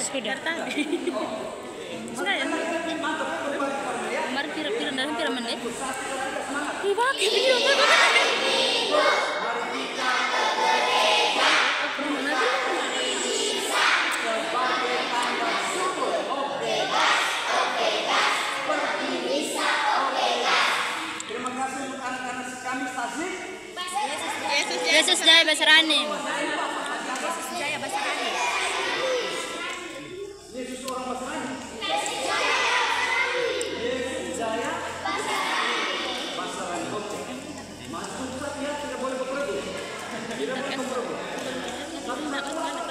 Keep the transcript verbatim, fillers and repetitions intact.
sudah. Tadi. Sudah ya. Kemarin pira-pira dalam pira menit. Iba pira Terima kasih untuk anak-anak kami Tasik. Yesus Yesus Jaya Basarani. Yesus Jaya Basarani. Yesus orang Basarani. Yesus Jaya Basarani. Oke. Masuk Ustaz ya, tidak boleh berpergi. Tidak boleh berpergi.